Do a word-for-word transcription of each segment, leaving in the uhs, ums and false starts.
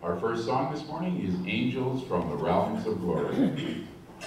Our first song this morning is Angels from the Realms of Glory.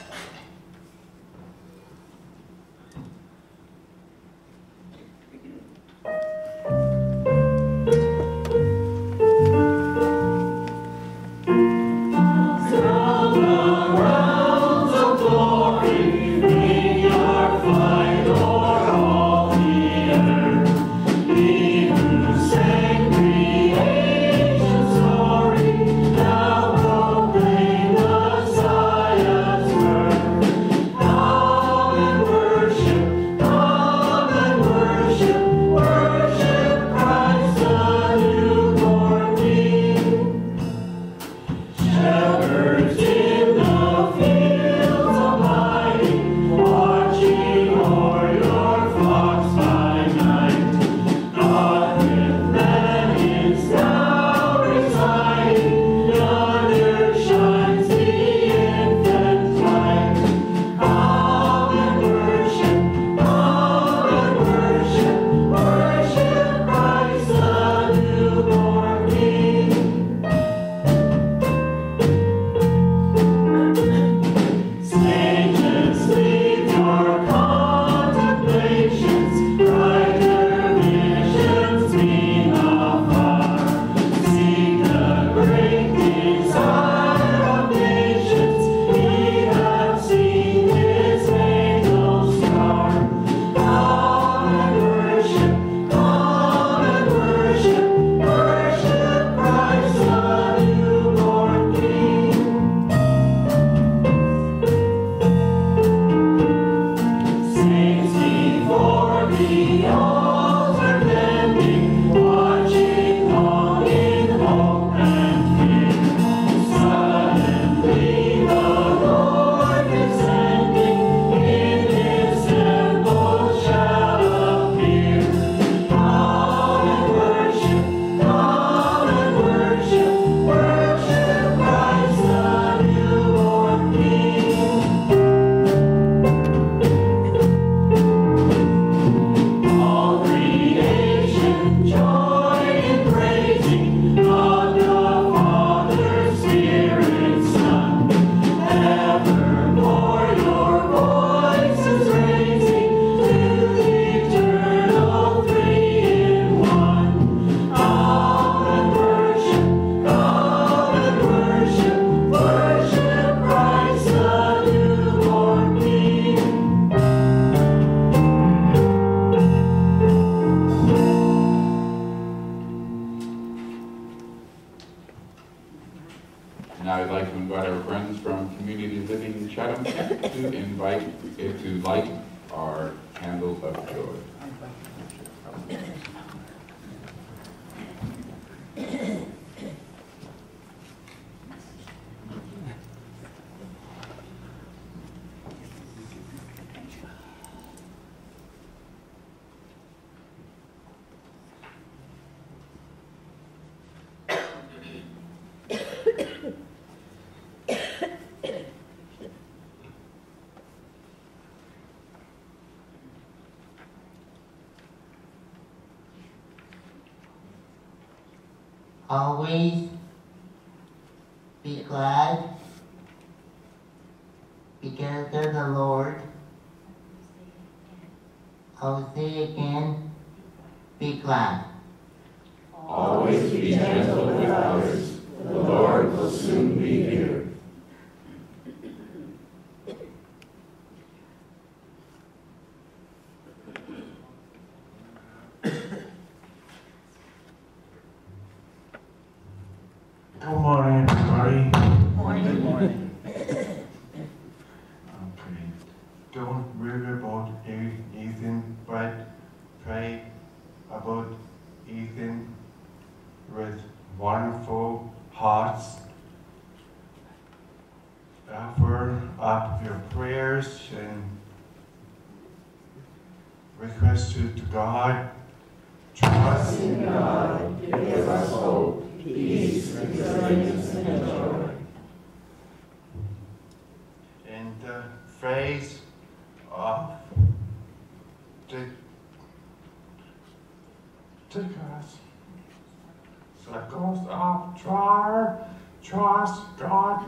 Now I'd like to invite our friends from Community Living in Chatham to invite to light our candles of joy. Always be glad because of the Lord. I'll say again, be glad. Always be gentle with others. The Lord will soon be here. Good morning, everybody. Morning. Good morning. Okay. Don't worry about Ethan, but pray about Ethan with wonderful hearts. Offer up your prayers and requests to, to God. Trust in God, give us hope, peace, resilience, and joy. And the phrase of the the goes, so it goes up, drawer. trust God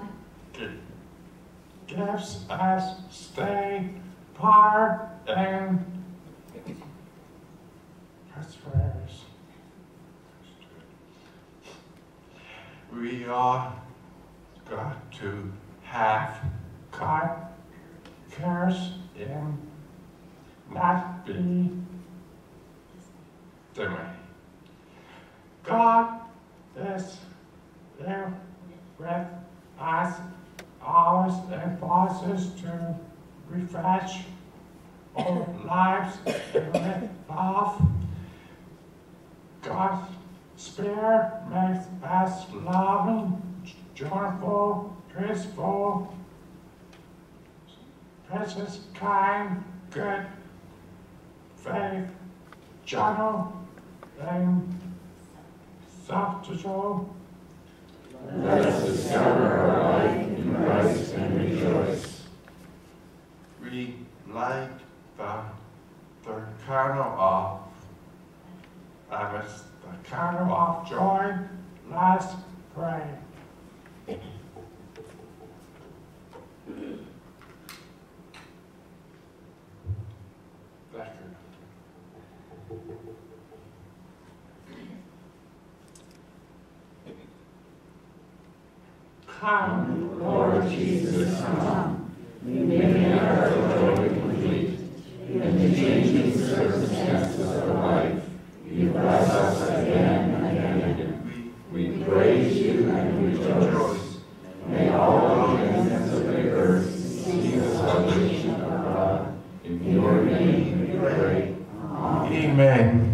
gives us stay, power, and prosperity. We are got to have God cares in not be the way. God is there with us always and pauses to refresh our lives and live off. God's Spirit makes us loving, joyful, graceful, precious, kind, good, faith, gentle, and self-control. Let us discover our life in Christ and rejoice. We like the, the kernel of, I was the kernel of joy. Let's pray. Thank you. Come, Lord Jesus, come. Make our joy complete. In the changing circumstances of life, you bless us again and again. We praise you and rejoice. May all the ends of the earth see the salvation of God. In your name we pray. Amen. Amen.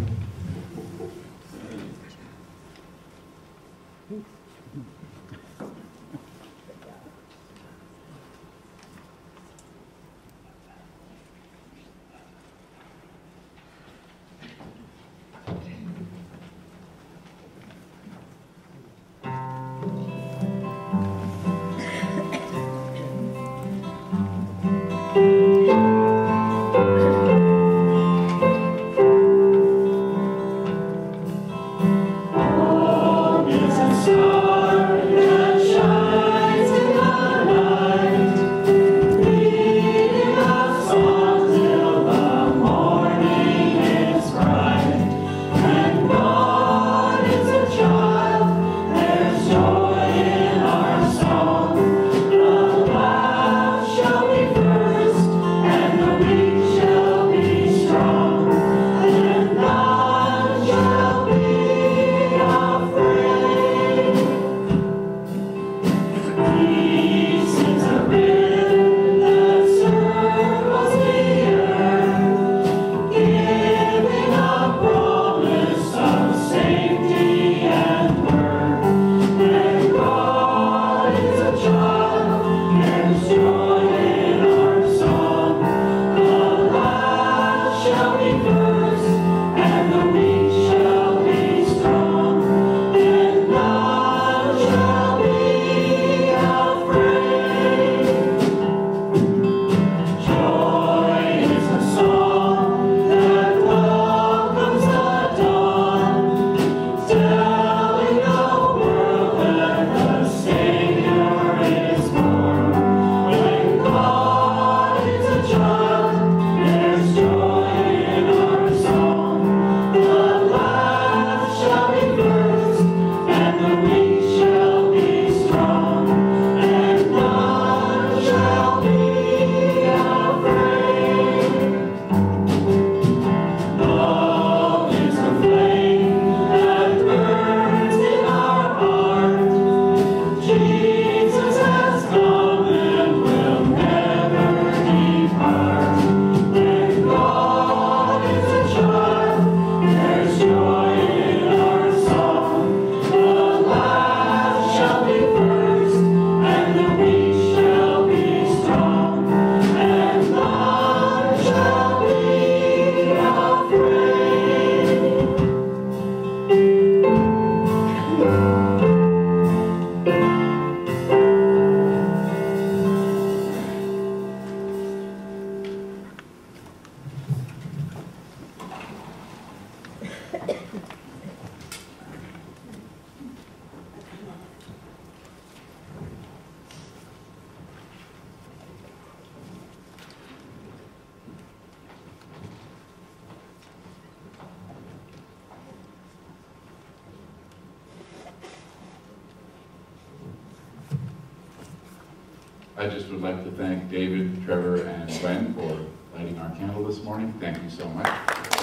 I just would like to thank David, Trevor, and Gwen for lighting our candle this morning. Thank you so much.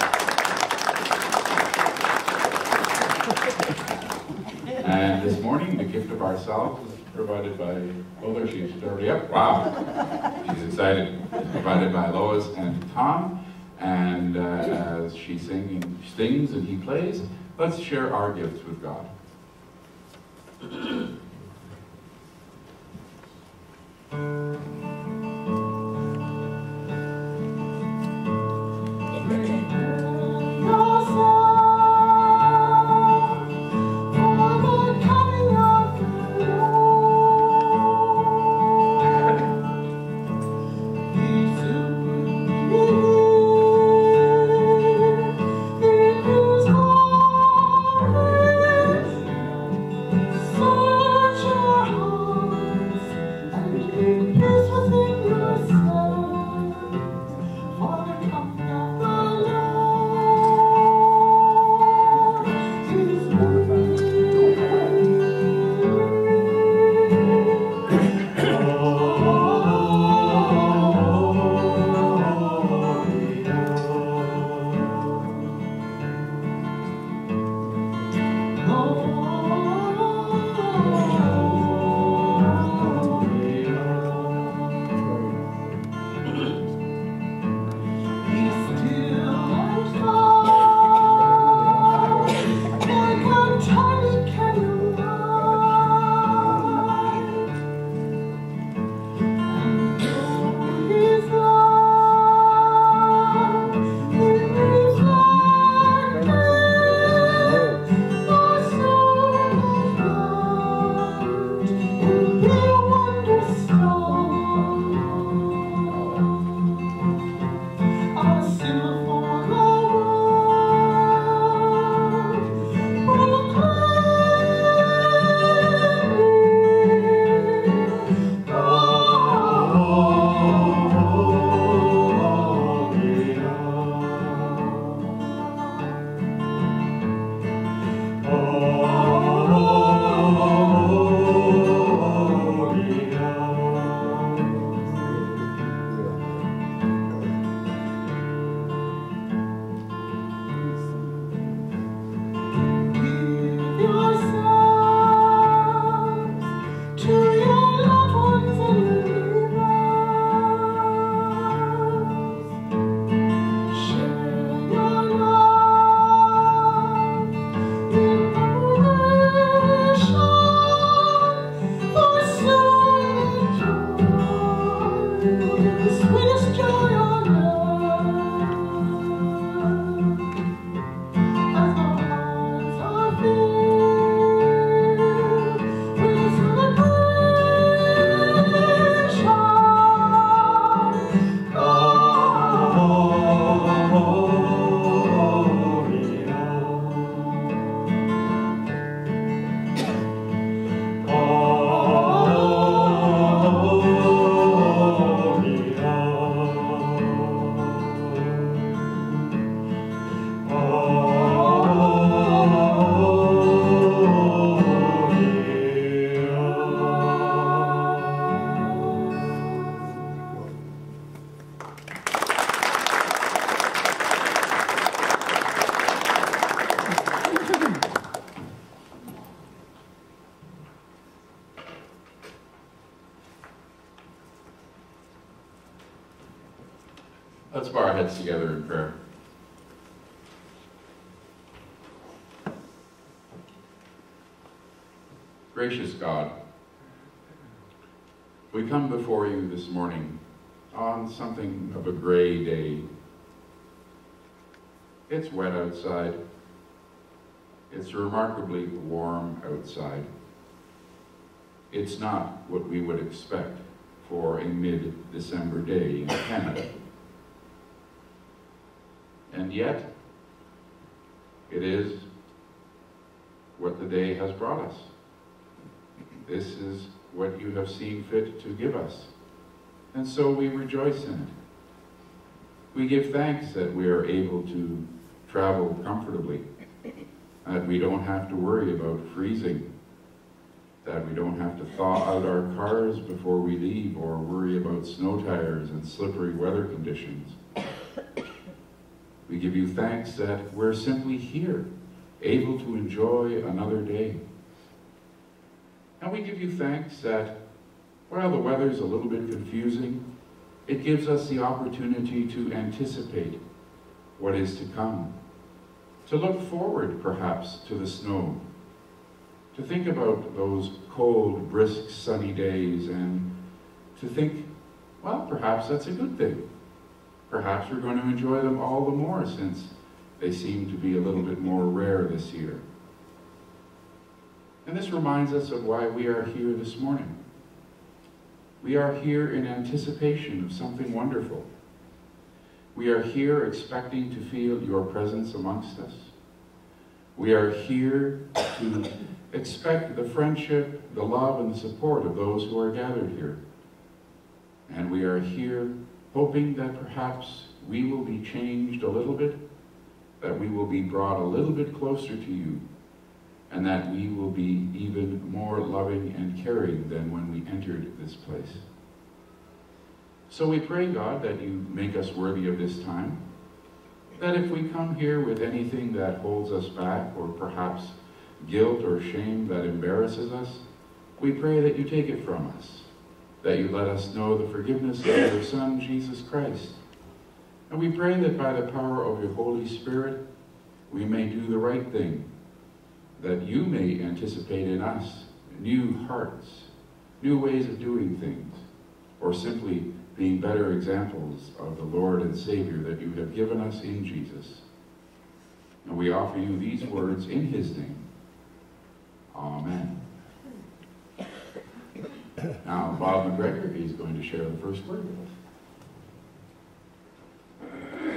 And this morning, the gift of ourselves is provided by, oh, there she is, she's already up. Wow, she's excited. It's provided by Lois and Tom. And uh, as she sing, sings and he plays, let's share our gifts with God. Let's bow our heads together in prayer. Gracious God, we come before you this morning on something of a gray day. It's wet outside. It's remarkably warm outside. It's not what we would expect for a mid-December day in Canada. And yet, it is what the day has brought us. This is what you have seen fit to give us. And so we rejoice in it. We give thanks that we are able to travel comfortably, that we don't have to worry about freezing, that we don't have to thaw out our cars before we leave or worry about snow tires and slippery weather conditions. We give you thanks that we're simply here, able to enjoy another day. And we give you thanks that while the weather's a little bit confusing, it gives us the opportunity to anticipate what is to come, to look forward perhaps to the snow, to think about those cold, brisk, sunny days, and to think, well, perhaps that's a good thing. Perhaps we're going to enjoy them all the more since they seem to be a little bit more rare this year. And this reminds us of why we are here this morning. We are here in anticipation of something wonderful. We are here expecting to feel your presence amongst us. We are here to expect the friendship, the love, and the support of those who are gathered here. And we are here hoping that perhaps we will be changed a little bit, that we will be brought a little bit closer to you, and that we will be even more loving and caring than when we entered this place. So we pray, God, that you make us worthy of this time, that if we come here with anything that holds us back, or perhaps guilt or shame that embarrasses us, we pray that you take it from us, that you let us know the forgiveness of your Son, Jesus Christ. And we pray that by the power of your Holy Spirit, we may do the right thing, that you may anticipate in us new hearts, new ways of doing things, or simply being better examples of the Lord and Savior that you have given us in Jesus. And we offer you these words in his name. Amen. Now, Bob McGregor is going to share the first word with us.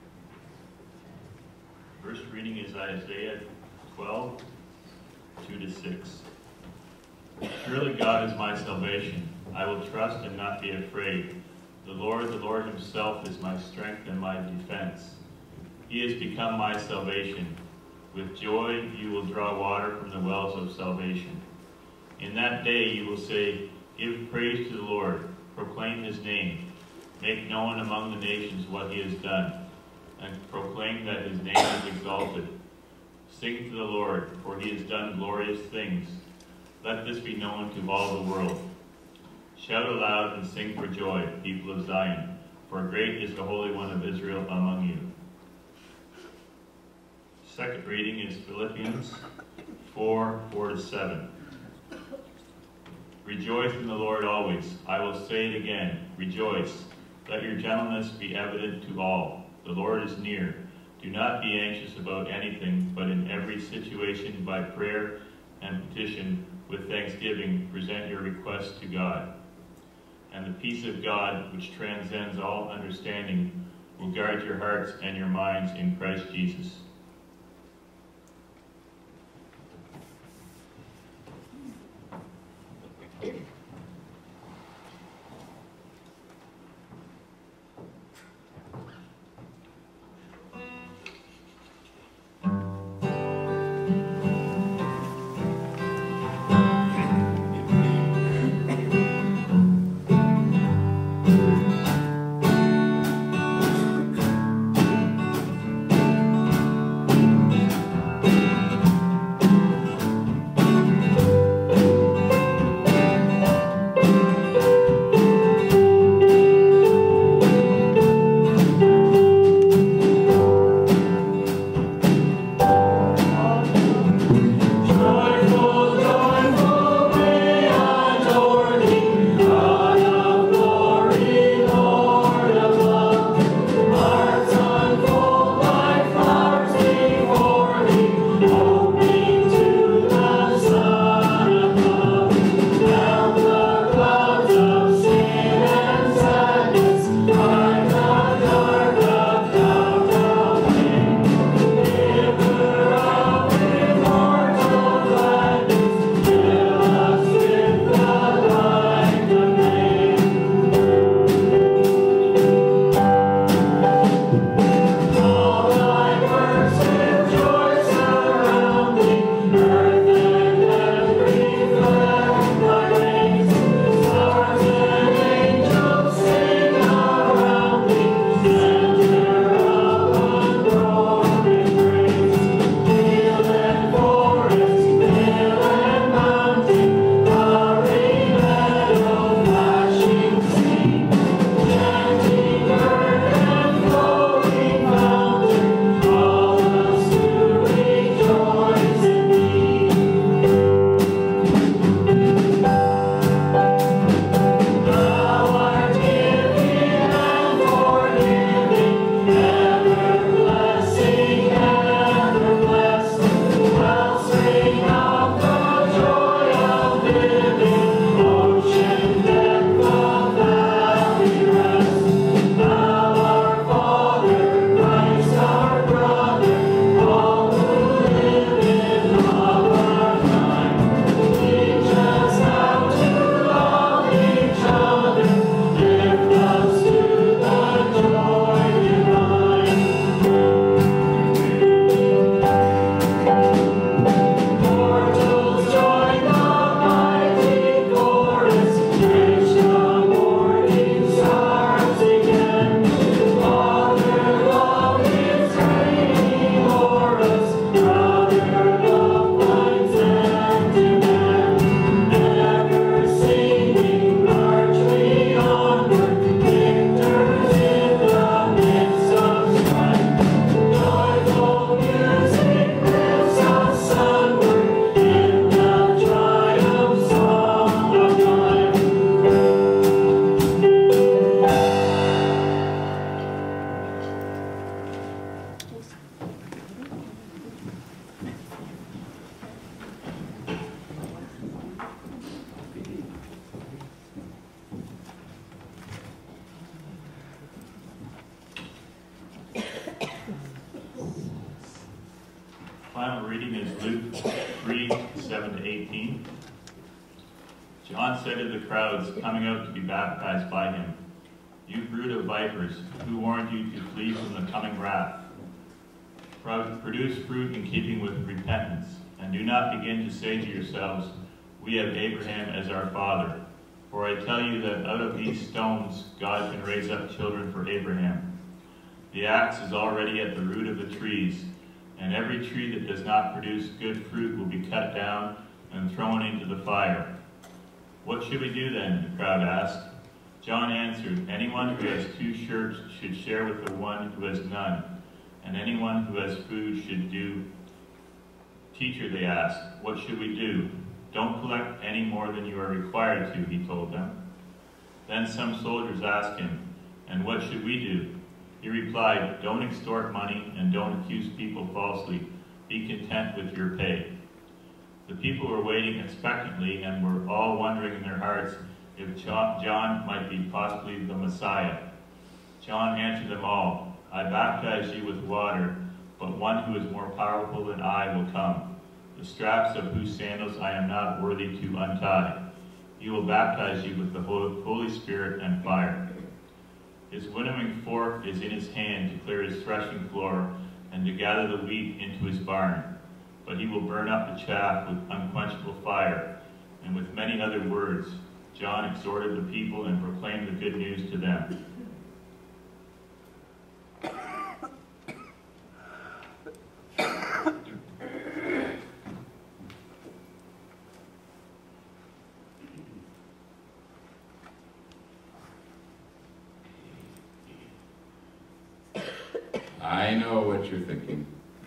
First reading is Isaiah twelve, two to six. Surely God is my salvation. I will trust and not be afraid. The Lord, the Lord himself is my strength and my defense. He has become my salvation. With joy you will draw water from the wells of salvation. In that day you will say, give praise to the Lord, proclaim his name, make known among the nations what he has done, and proclaim that his name is exalted. Sing to the Lord, for he has done glorious things. Let this be known to all the world. Shout aloud and sing for joy, people of Zion, for great is the Holy One of Israel among you. Second reading is Philippians four, four to seven. Rejoice in the Lord always. I will say it again, rejoice. Let your gentleness be evident to all. The Lord is near. Do not be anxious about anything, but in every situation by prayer and petition with thanksgiving present your requests to God. And the peace of God, which transcends all understanding, will guard your hearts and your minds in Christ Jesus. three, seven to eighteen. John said to the crowds coming out to be baptized by him, "You brood of vipers, who warned you to flee from the coming wrath? Produce fruit in keeping with repentance, and do not begin to say to yourselves, 'We have Abraham as our father.' For I tell you that out of these stones God can raise up children for Abraham. The axe is already at the root of the trees, and every tree that does not produce good fruit will be cut down and thrown into the fire." "What should we do then?" the crowd asked. John answered, "Anyone who has two shirts should share with the one who has none, and anyone who has food should do." "Teacher," they asked, "what should we do?" "Don't collect any more than you are required to," he told them. Then some soldiers asked him, "And what should we do?" He replied, "Don't extort money and don't accuse people falsely. Be content with your pay." The people were waiting expectantly and were all wondering in their hearts if John might be possibly the Messiah. John answered them all, "I baptize you with water, but one who is more powerful than I will come, the straps of whose sandals I am not worthy to untie. He will baptize you with the Holy Spirit and fire. His winnowing fork is in his hand to clear his threshing floor and to gather the wheat into his barn. But he will burn up the chaff with unquenchable fire." And with many other words, John exhorted the people and proclaimed the good news to them. I know what you're thinking.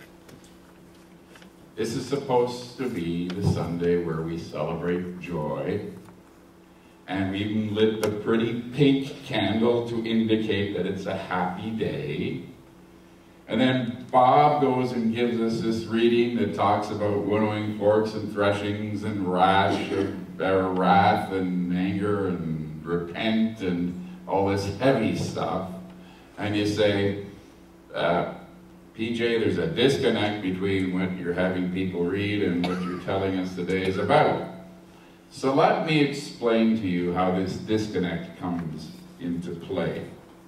This is supposed to be the Sunday where we celebrate joy, and we even lit the pretty pink candle to indicate that it's a happy day. And then Bob goes and gives us this reading that talks about winnowing forks and threshings and rash, or wrath and anger and repent and all this heavy stuff. And you say, uh, P J, there's a disconnect between what you're having people read and what you're telling us today is about. So let me explain to you how this disconnect comes into play.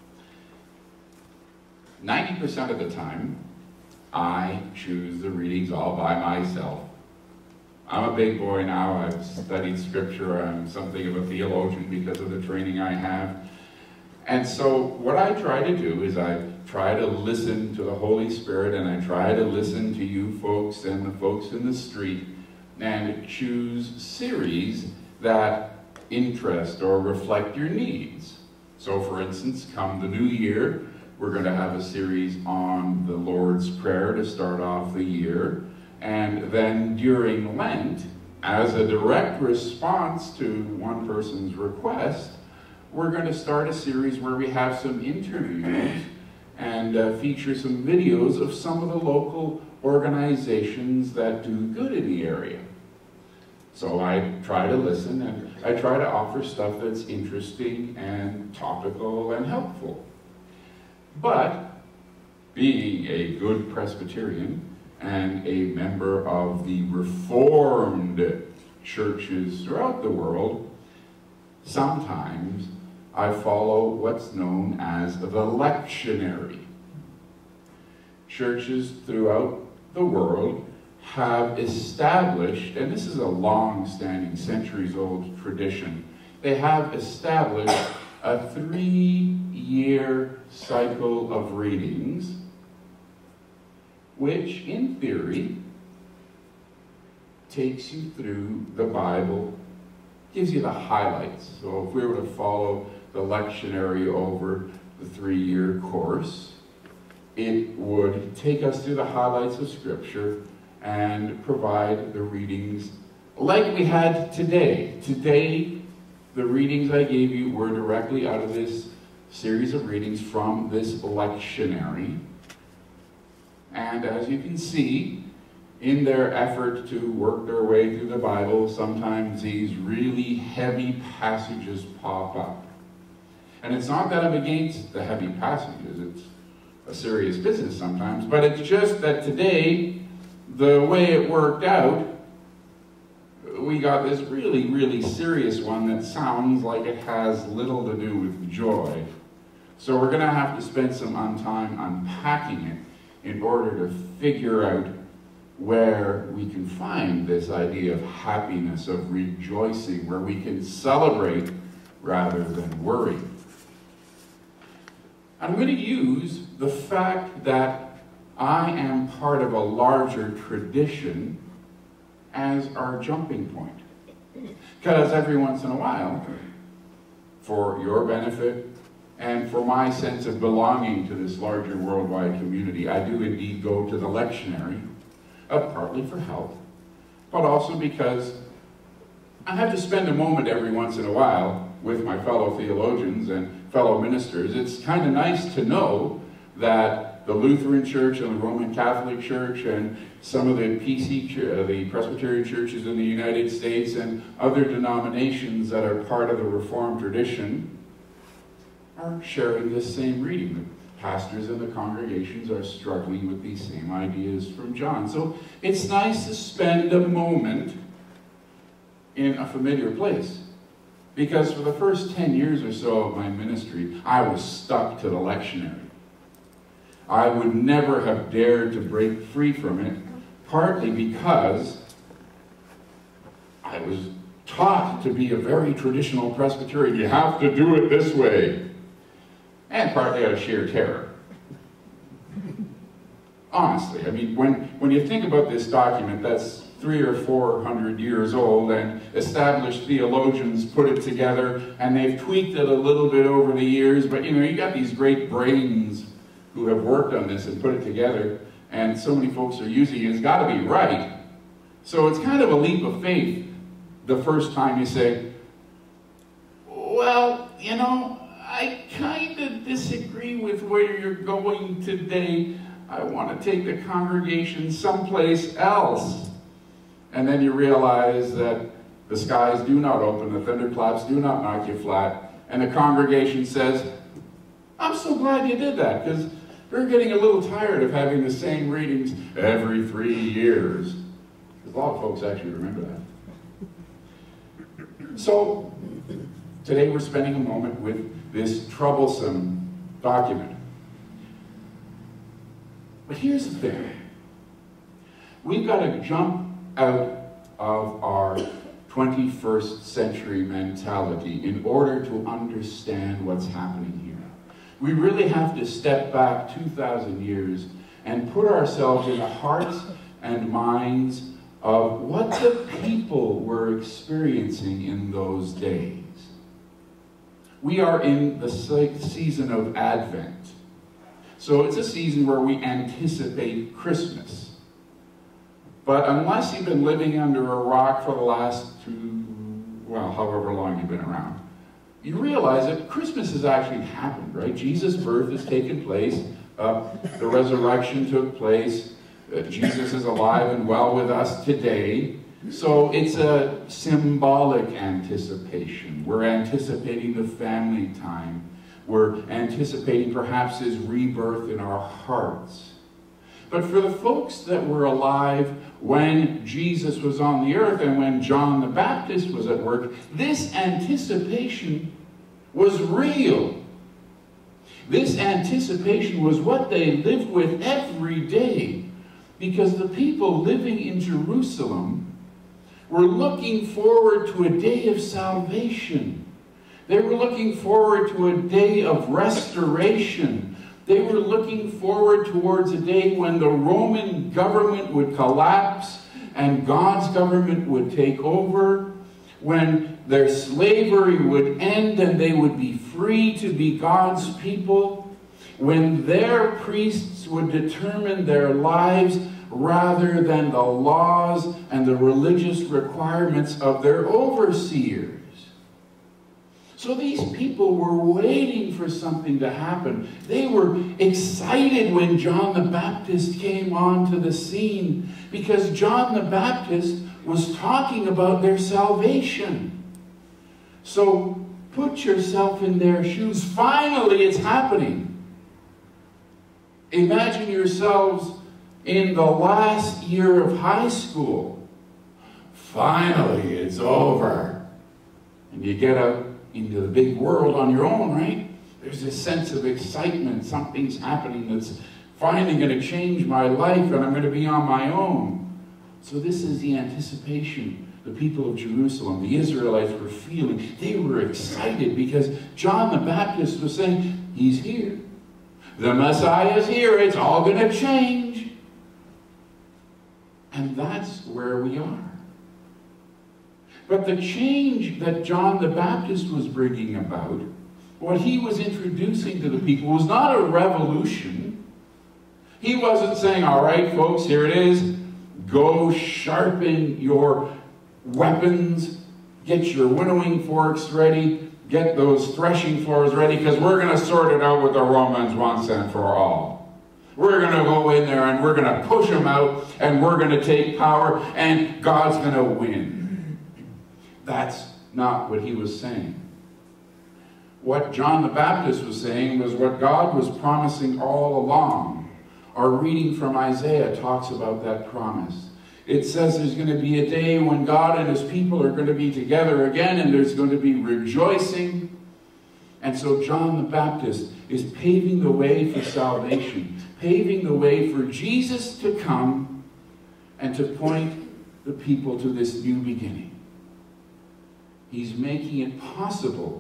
ninety percent of the time, I choose the readings all by myself. I'm a big boy now. I've studied scripture. I'm something of a theologian because of the training I have. And so what I try to do is I try to listen to the Holy Spirit, and I try to listen to you folks and the folks in the street and choose series that interest or reflect your needs. So for instance, come the new year, we're going to have a series on the Lord's Prayer to start off the year. And then during Lent, as a direct response to one person's request, we're going to start a series where we have some interviews and uh, feature some videos of some of the local organizations that do good in the area. So I try to listen, and I try to offer stuff that's interesting and topical and helpful. But being a good Presbyterian and a member of the Reformed churches throughout the world, sometimes I follow what's known as the lectionary. Churches throughout the world have established, and this is a long-standing, centuries-old tradition, they have established a three-year cycle of readings, which, in theory, takes you through the Bible, gives you the highlights. So if we were to follow the lectionary over the three-year course, it would take us through the highlights of Scripture and provide the readings like we had today. Today, the readings I gave you were directly out of this series of readings from this lectionary. And as you can see, in their effort to work their way through the Bible, sometimes these really heavy passages pop up. And it's not that I'm against the heavy passages, it's a serious business sometimes, but it's just that today the way it worked out, we got this really, really serious one that sounds like it has little to do with joy. So we're going to have to spend some time unpacking it in order to figure out where we can find this idea of happiness, of rejoicing, where we can celebrate rather than worry. I'm going to use the fact that I am part of a larger tradition as our jumping point. Because every once in a while, for your benefit and for my sense of belonging to this larger worldwide community, I do indeed go to the lectionary, uh, partly for health, but also because I have to spend a moment every once in a while with my fellow theologians and fellow ministers. It's kind of nice to know that the Lutheran Church and the Roman Catholic Church and some of the P C, uh, the Presbyterian churches in the United States and other denominations that are part of the Reformed tradition are sharing this same reading. The pastors and the congregations are struggling with these same ideas from John. So it's nice to spend a moment in a familiar place. Because for the first ten years or so of my ministry, I was stuck to the lectionary. I would never have dared to break free from it, partly because I was taught to be a very traditional Presbyterian. You have to do it this way. And partly out of sheer terror. Honestly, I mean, when, when you think about this document that's three or four hundred years old, and established theologians put it together, and they've tweaked it a little bit over the years, but you know, you got these great brains who have worked on this and put it together, and so many folks are using it. It's got to be right. So it's kind of a leap of faith the first time you say, well, you know, I kind of disagree with where you're going today. I want to take the congregation someplace else. And then you realize that the skies do not open, the thunderclaps do not knock you flat, and the congregation says, I'm so glad you did that, because we're getting a little tired of having the same readings every three years. Because a lot of folks actually remember that. So, today we're spending a moment with this troublesome document. But here's the thing. We've got to jump out of our twenty-first century mentality in order to understand what's happening here. We really have to step back two thousand years and put ourselves in the hearts and minds of what the people were experiencing in those days. We are in the season of Advent. So it's a season where we anticipate Christmas. But unless you've been living under a rock for the last two, well, however long you've been around, you realize that Christmas has actually happened, right? Jesus' birth has taken place. Uh, the resurrection took place. Uh, Jesus is alive and well with us today. So it's a symbolic anticipation. We're anticipating the family time. We're anticipating perhaps his rebirth in our hearts. But for the folks that were alive when Jesus was on the earth and when John the Baptist was at work, this anticipation was real. This anticipation was what they lived with every day, because the people living in Jerusalem were looking forward to a day of salvation. They were looking forward to a day of restoration. They were looking forward towards a day when the Roman government would collapse and God's government would take over, when their slavery would end and they would be free to be God's people, when their priests would determine their lives rather than the laws and the religious requirements of their overseers. So these people were waiting for something to happen. They were excited when John the Baptist came onto the scene, because John the Baptist was talking about their salvation. So put yourself in their shoes. Finally, it's happening. Imagine yourselves in the last year of high school. Finally, it's over. And you get out into the big world on your own, right? There's this sense of excitement. Something's happening that's finally going to change my life, and I'm going to be on my own. So this is the anticipation the people of Jerusalem, the Israelites, were feeling. They were excited because John the Baptist was saying, he's here. The Messiah is here. It's all going to change. And that's where we are. But the change that John the Baptist was bringing about, what he was introducing to the people, was not a revolution. He wasn't saying, all right, folks, here it is. Go sharpen your weapons. Get your winnowing forks ready. Get those threshing floors ready, because we're going to sort it out with the Romans once and for all. We're going to go in there and we're going to push them out, and we're going to take power, and God's going to win. That's not what he was saying. What John the Baptist was saying was what God was promising all along. Our reading from Isaiah talks about that promise. It says there's going to be a day when God and his people are going to be together again, and there's going to be rejoicing. And so John the Baptist is paving the way for salvation, paving the way for Jesus to come and to point the people to this new beginning. He's making it possible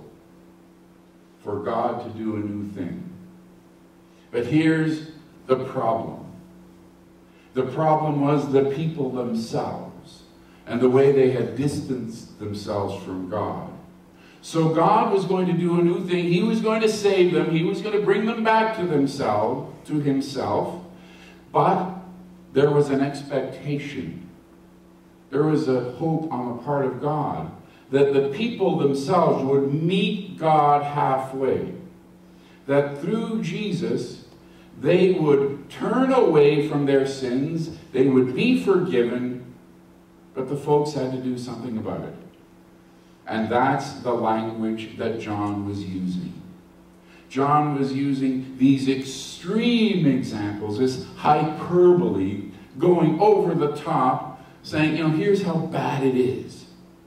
for God to do a new thing. But here's the problem. The problem was the people themselves and the way they had distanced themselves from God. So God was going to do a new thing. He was going to save them. He was going to bring them back to themselves, to himself. But there was an expectation. There was a hope on the part of God that the people themselves would meet God halfway. That through Jesus, they would turn away from their sins, they would be forgiven, but the folks had to do something about it. And that's the language that John was using. John was using these extreme examples, this hyperbole, going over the top, saying, you know, here's how bad it is.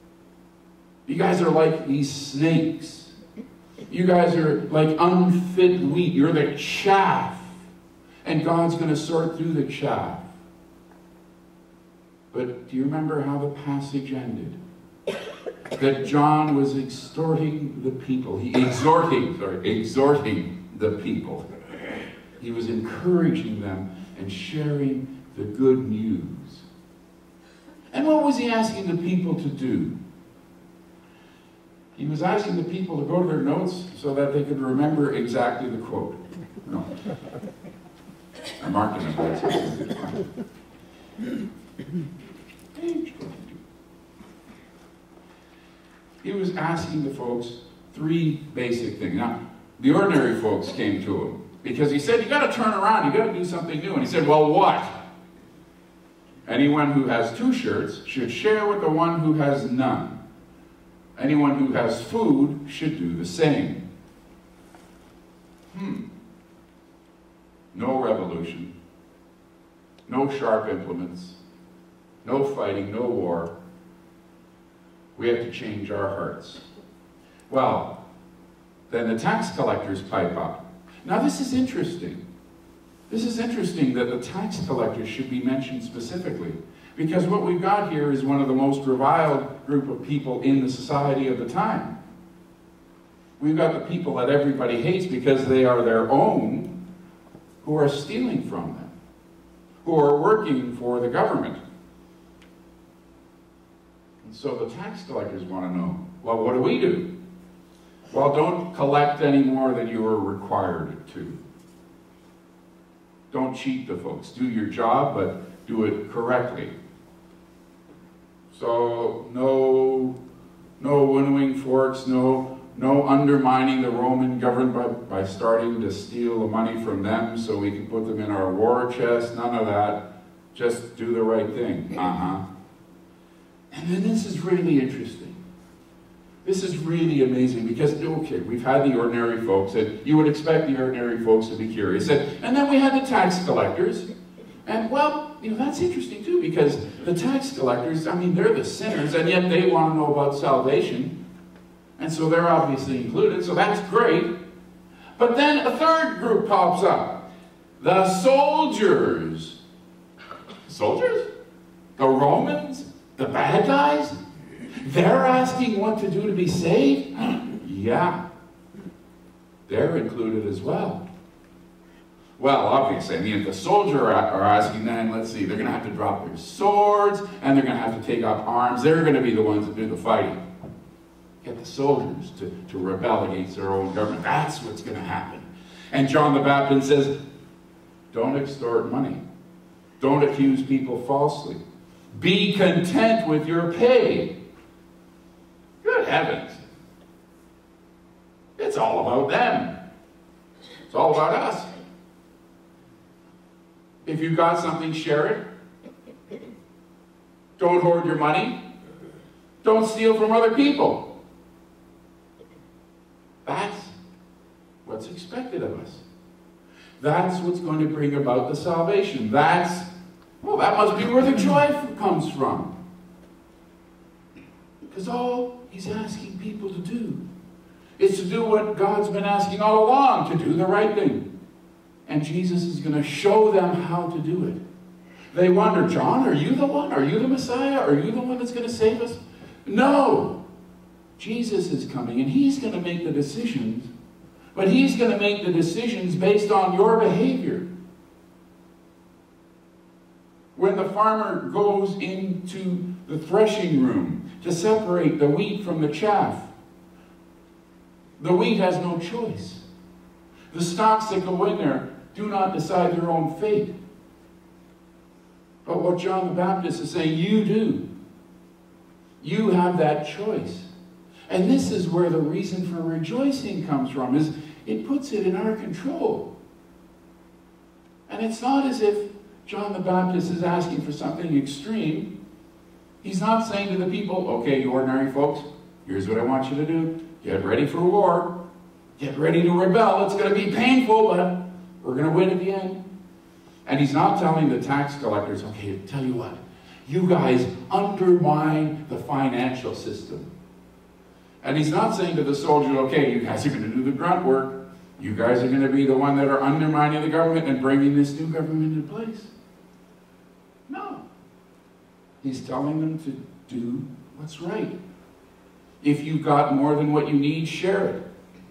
You guys are like these snakes. You guys are like unfit wheat. You're the chaff. And God's going to sort through the chaff. But do you remember how the passage ended? That John was exhorting the people. He exhorting, sorry, exhorting the people. He was encouraging them and sharing the good news. And what was he asking the people to do? He was asking the people to go to their notes so that they could remember exactly the quote. No. I marked it in place. Page twenty-two. He was asking the folks three basic things. Now, the ordinary folks came to him because he said, you got to turn around, you got to do something new. And he said, well, what? Anyone who has two shirts should share with the one who has none. Anyone who has food should do the same. Hmm. No revolution. No sharp implements. No fighting, no war. We have to change our hearts. Well, then the tax collectors pipe up. Now this is interesting. This is interesting that the tax collectors should be mentioned specifically. Because what we've got here is one of the most reviled group of people in the society of the time. We've got the people that everybody hates because they are their own, who are stealing from them, who are working for the government. And so the tax collectors want to know, well, what do we do? Well, don't collect any more than you are required to. Don't cheat the folks. Do your job, but do it correctly. So no, no winnowing forks, no, no undermining the Roman government by, by starting to steal the money from them so we can put them in our war chest. None of that. Just do the right thing. Uh-huh. And then this is really interesting. This is really amazing because, okay, we've had the ordinary folks, and you would expect the ordinary folks to be curious. And, and then we had the tax collectors. And well, you know, that's interesting too, because the tax collectors, I mean, they're the sinners, and yet they want to know about salvation. And so they're obviously included, so that's great. But then a third group pops up. The soldiers. Soldiers? The Romans? The bad guys? They're asking what to do to be saved? Yeah. They're included as well. Well, obviously, I mean, if the soldiers are asking, then let's see, they're going to have to drop their swords, and they're going to have to take up arms. They're going to be the ones that do the fighting. Get the soldiers to, to rebel against their own government. That's what's going to happen. And John the Baptist says, don't extort money. Don't accuse people falsely. Be content with your pay. Good heavens. It's all about them. It's all about us. If you've got something, share it. Don't hoard your money. Don't steal from other people. That's what's expected of us. That's what's going to bring about the salvation. That's, well, that must be where the joy comes from. Because all he's asking people to do is to do what God's been asking all along, to do the right thing. And Jesus is going to show them how to do it. They wonder, John, are you the one? Are you the Messiah? Are you the one that's going to save us? No. Jesus is coming, and he's going to make the decisions. But he's going to make the decisions based on your behavior. When the farmer goes into the threshing room to separate the wheat from the chaff, the wheat has no choice. The stalks that go in there do not decide their own fate. But what John the Baptist is saying, you do. You have that choice. And this is where the reason for rejoicing comes from, is it puts it in our control. And it's not as if John the Baptist is asking for something extreme. He's not saying to the people, okay, you ordinary folks, here's what I want you to do. Get ready for war. Get ready to rebel. It's going to be painful, but we're going to win at the end. And he's not telling the tax collectors, okay, tell you what, you guys undermine the financial system. And he's not saying to the soldiers, okay, you guys are going to do the grunt work. You guys are going to be the one that are undermining the government and bringing this new government into place. No. He's telling them to do what's right. If you've got more than what you need, share it.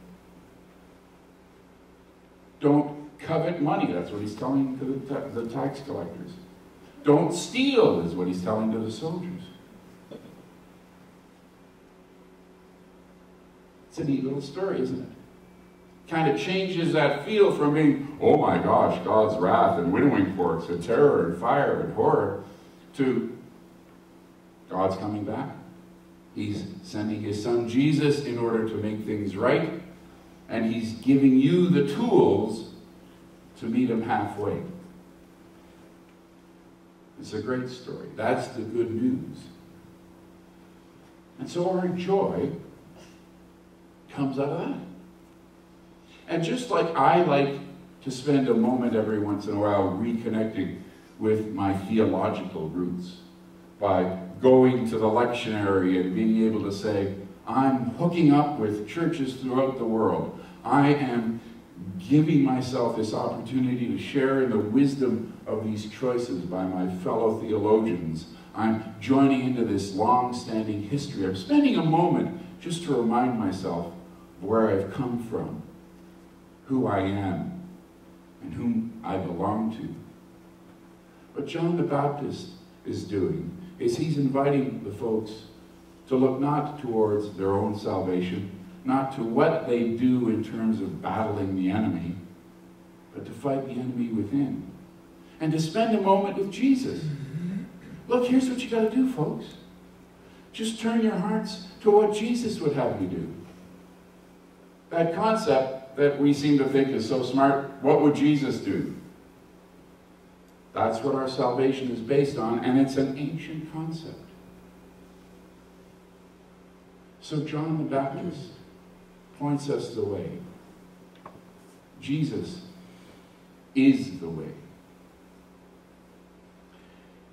Don't covet money. That's what he's telling to the, ta the tax collectors. Don't steal is what he's telling to the soldiers. It's a neat little story, isn't it? Kind of changes that feel from being, oh my gosh, God's wrath and winnowing forks and terror and fire and horror, to God's coming back. He's sending his son Jesus in order to make things right, and he's giving you the tools to meet him halfway. It's a great story. That's the good news. And so our joy comes out of that. And just like I like to spend a moment every once in a while reconnecting with my theological roots by going to the lectionary and being able to say, I'm hooking up with churches throughout the world. I am giving myself this opportunity to share in the wisdom of these choices by my fellow theologians. I'm joining into this long-standing history. I'm spending a moment just to remind myself of where I've come from, who I am, and whom I belong to. What John the Baptist is doing is he's inviting the folks to look not towards their own salvation, not to what they do in terms of battling the enemy, but to fight the enemy within. And to spend a moment with Jesus. Look, here's what you got to do, folks. Just turn your hearts to what Jesus would have you do. That concept that we seem to think is so smart, what would Jesus do? That's what our salvation is based on, and it's an ancient concept. So John the Baptist points us the way. Jesus is the way.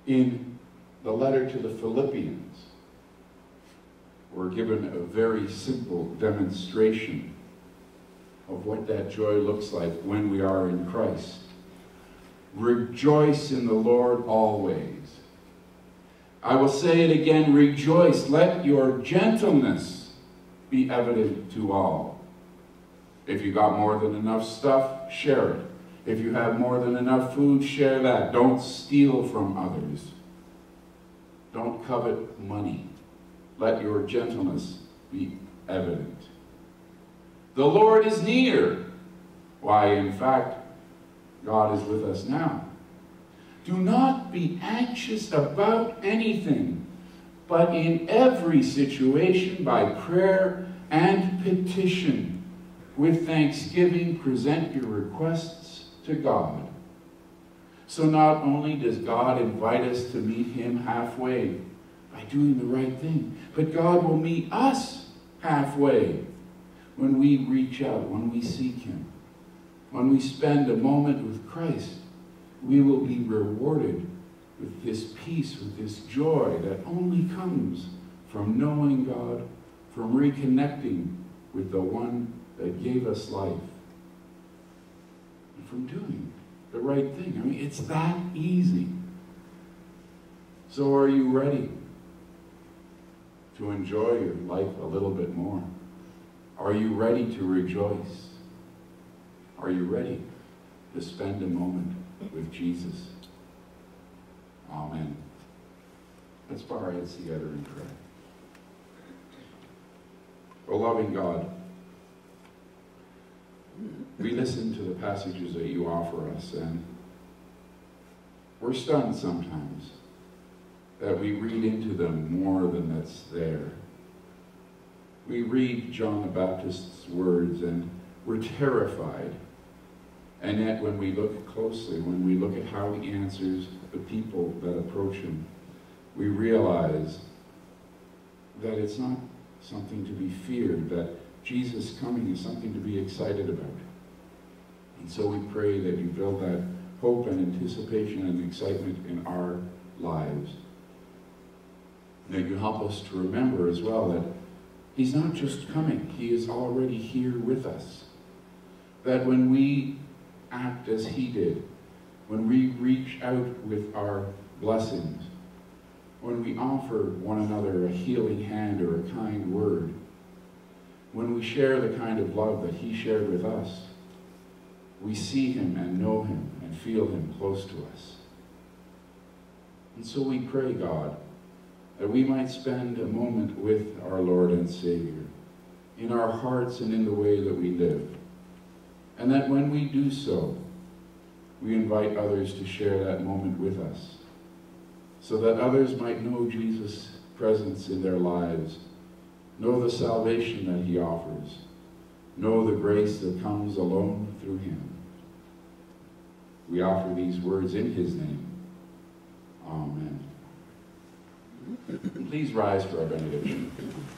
In the letter to the Philippians, we're given a very simple demonstration of what that joy looks like when we are in Christ. Rejoice in the Lord always. I will say it again, rejoice. Let your gentleness be evident to all. If you got more than enough stuff, share it. If you have more than enough food, share that. Don't steal from others. Don't covet money. Let your gentleness be evident. The Lord is near. Why, in fact, God is with us now. Do not be anxious about anything, but in every situation, by prayer and petition, with thanksgiving, present your requests to God. So not only does God invite us to meet him halfway by doing the right thing, but God will meet us halfway when we reach out, when we seek him. When we spend a moment with Christ, we will be rewarded with this peace, with this joy that only comes from knowing God, from reconnecting with the one that gave us life, and from doing the right thing. I mean, it's that easy. So are you ready to enjoy your life a little bit more? Are you ready to rejoice? Are you ready to spend a moment with Jesus? Amen. Let's bow our heads together and pray. Oh, loving God, we listen to the passages that you offer us, and we're stunned sometimes that we read into them more than that's there. We read John the Baptist's words, and we're terrified. And yet when we look closely, when we look at how he answers the people that approach him, we realize that it's not something to be feared, that Jesus' coming is something to be excited about. And so we pray that you build that hope and anticipation and excitement in our lives. That you help us to remember as well that he's not just coming, he is already here with us. That when we act as he did, when we reach out with our blessings, when we offer one another a healing hand or a kind word, when we share the kind of love that he shared with us, we see him and know him and feel him close to us. And so we pray, God, that we might spend a moment with our Lord and Savior in our hearts and in the way that we live. And that when we do so, we invite others to share that moment with us, so that others might know Jesus' presence in their lives, know the salvation that he offers, know the grace that comes alone through him. We offer these words in his name. Amen. Please rise for our benediction.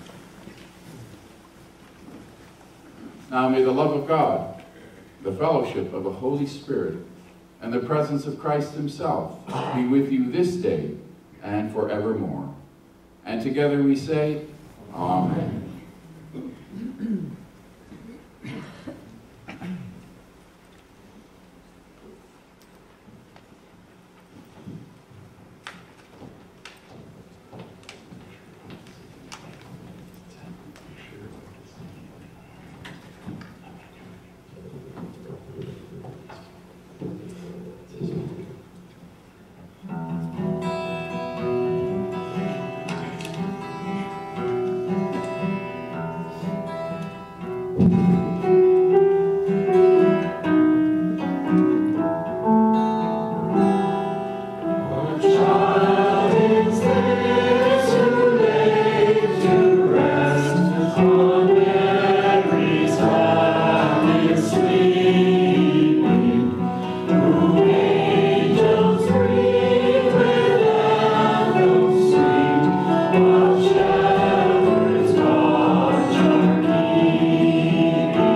Now may the love of God, the fellowship of the Holy Spirit, and the presence of Christ himself be with you this day and forevermore. And together we say, Amen. Shepherd's watch are keeping.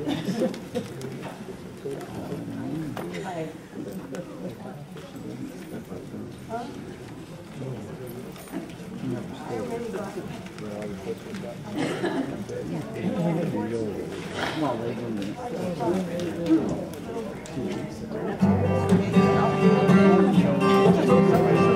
Come on, wait one minute.